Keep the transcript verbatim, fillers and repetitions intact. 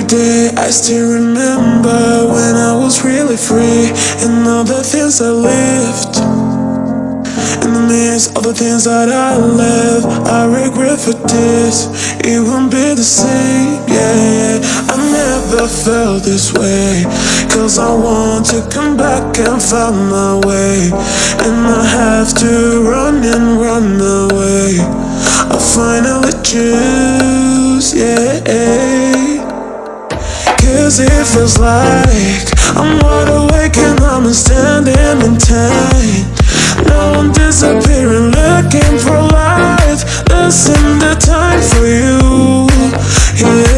day I still remember when I was really free, and all the things I lived. In the midst of the things that I left, I regret for this. It won't be the same, yeah, yeah. I never felt this way, cause I want to come back and find my way, and I have to run and run away. I finally choose, yeah. Cause it feels like I'm wide awake and I'm standing in time. Now I'm disappearing, looking for life. Losing the time for you, yeah.